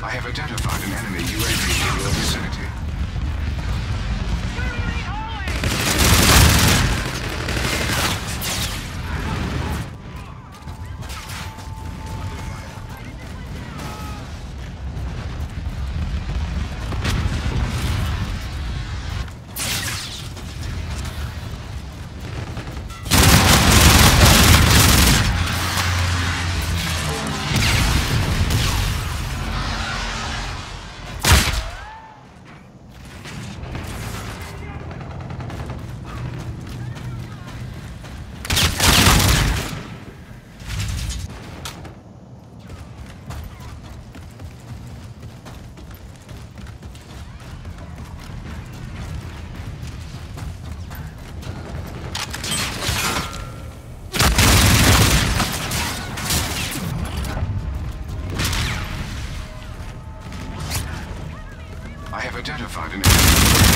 I have identified an enemy UAV in your vicinity. I have identified an enemy.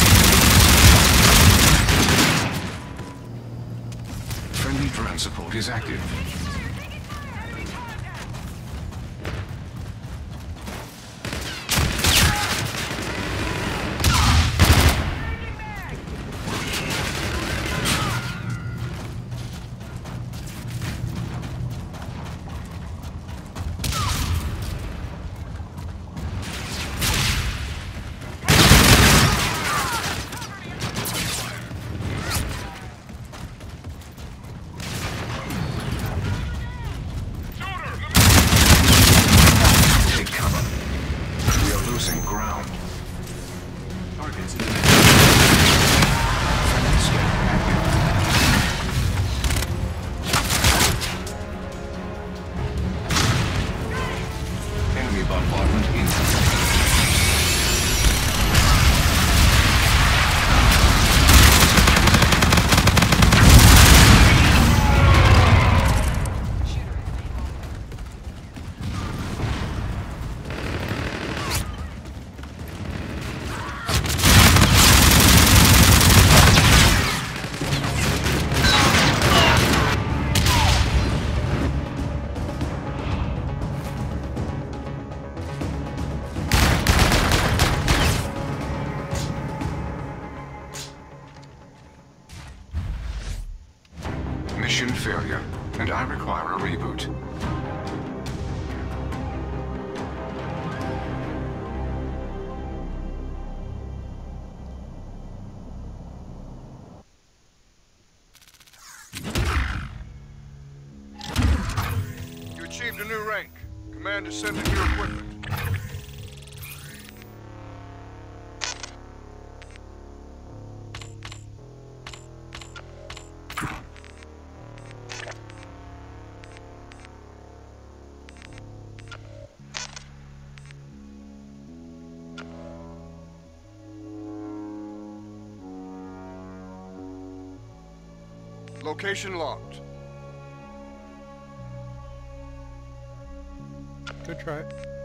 Friendly drone support is active. Mission failure, and I require a reboot. You achieved a new rank. Commander sending your equipment. Location locked. Good try.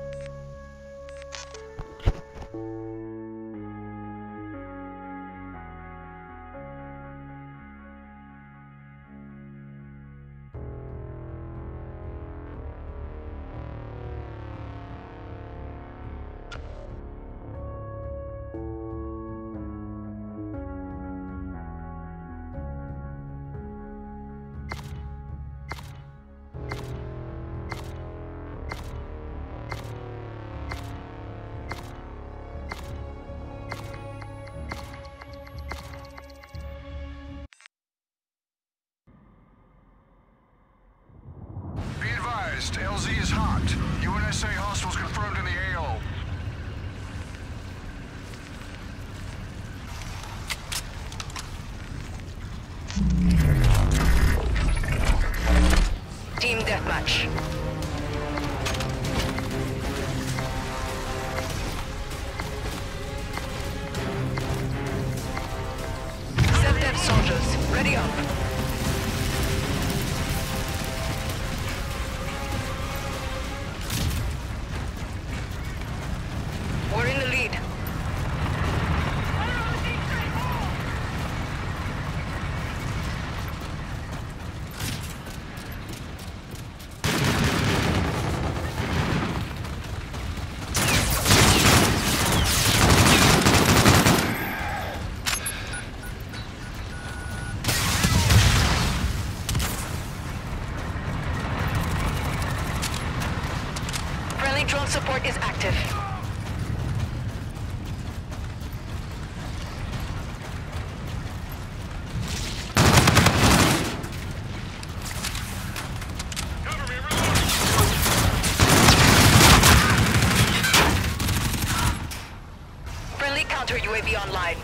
LZ is hot. UNSA hostiles confirmed in the AO. Team deathmatch. Set soldiers, ready up. We're in the lead. Friendly drone support is active. Cover me, reloading! Friendly counter UAV online.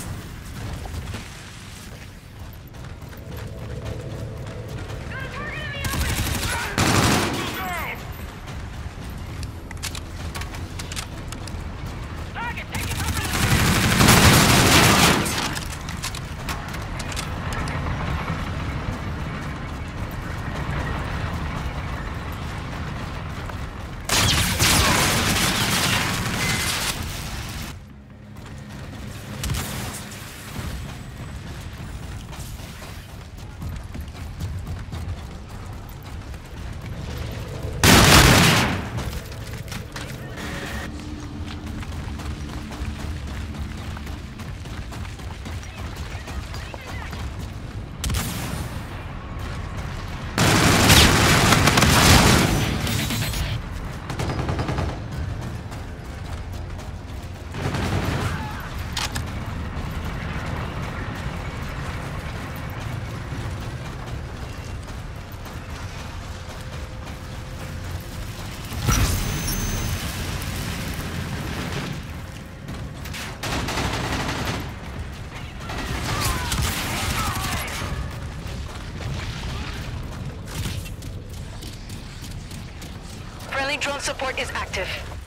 Friendly drone support is active.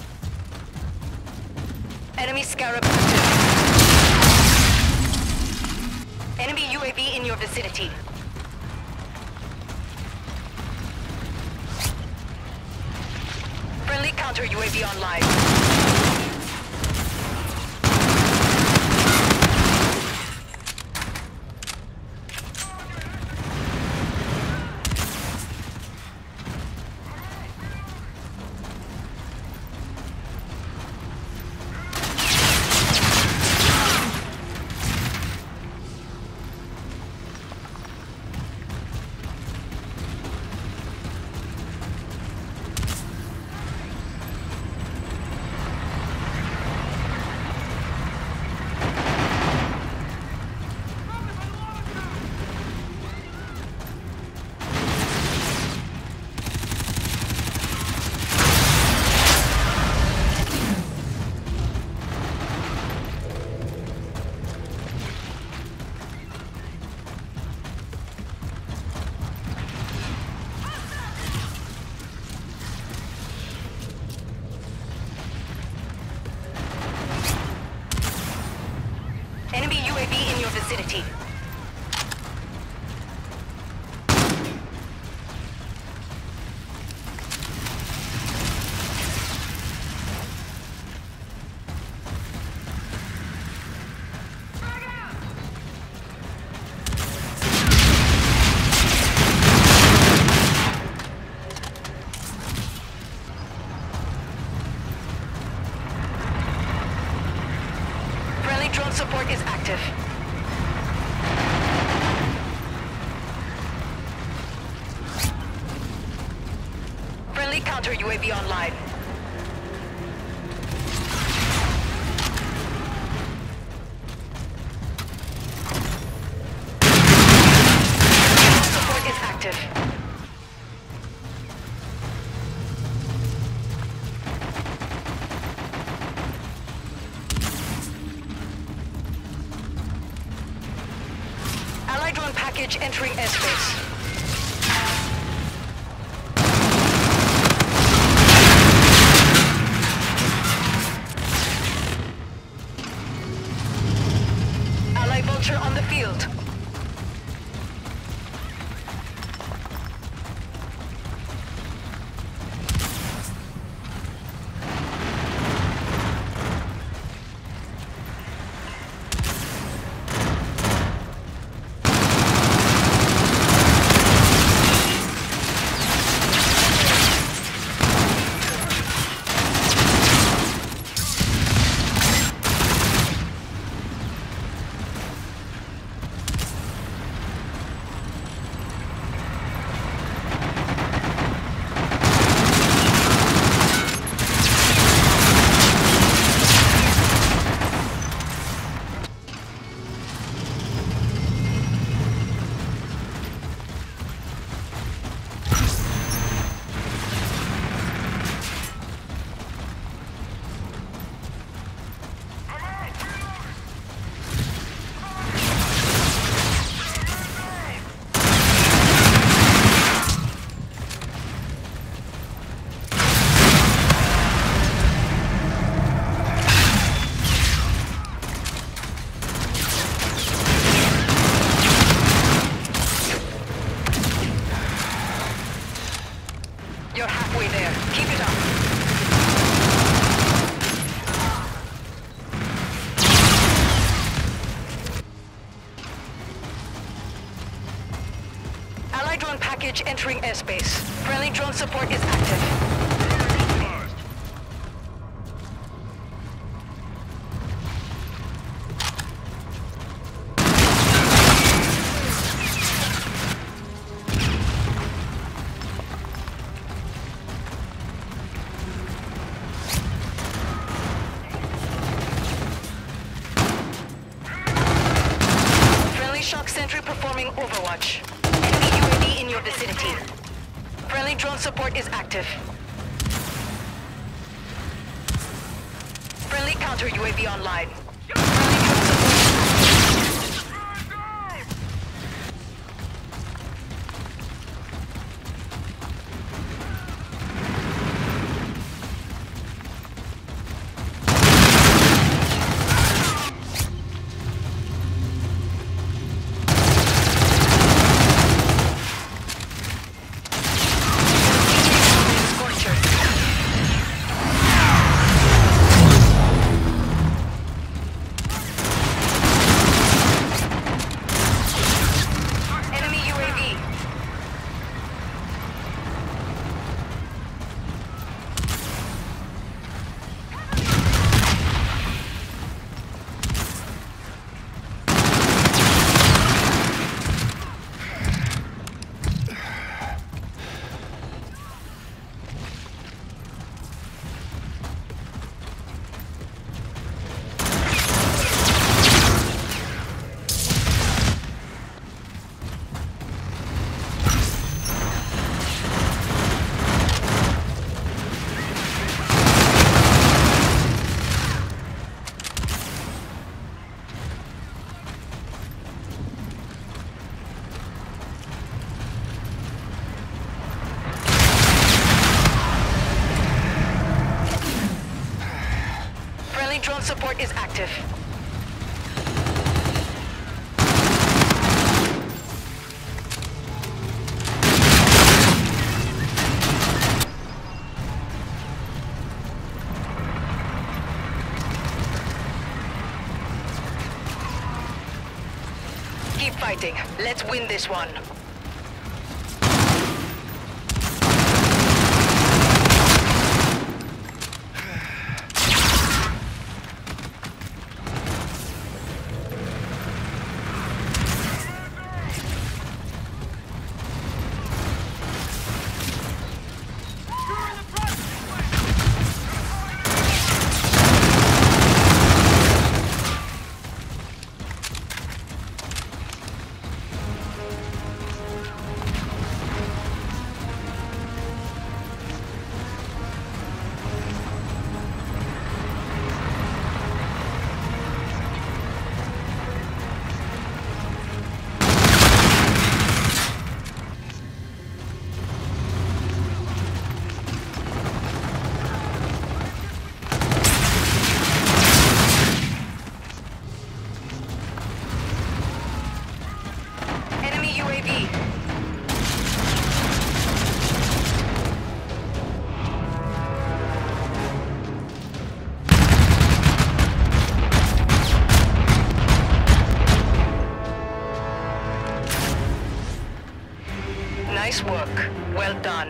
Enemy Scarab active. Enemy UAV in your vicinity. Friendly counter UAV online. Enemy UAV in your vicinity. Friendly drone support is active. Friendly counter UAV online. Support is active. Allied drone package entering airspace. Allied vulture on the field. entering airspace. Friendly drone support is active. Neutralized. Friendly shock sentry performing overwatch. Enemy UAV in your vicinity. Friendly drone support is active. Friendly counter UAV online. Friendly drone support. Scorcher. Enemy UAV. Friendly drone support is active. Keep fighting. Let's win this one. Enemy UAV. Nice work. Well done.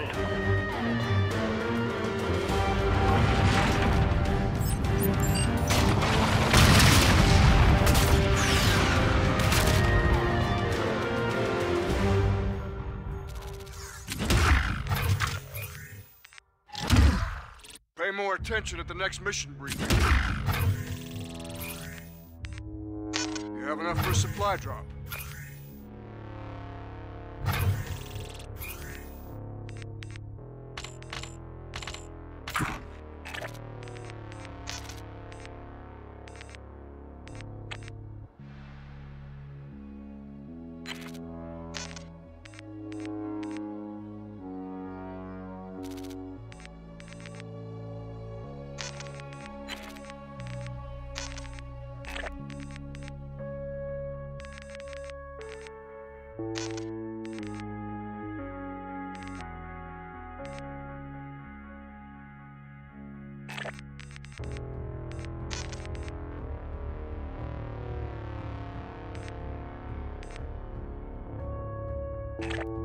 Pay more attention at the next mission briefing. You have enough for a supply drop. You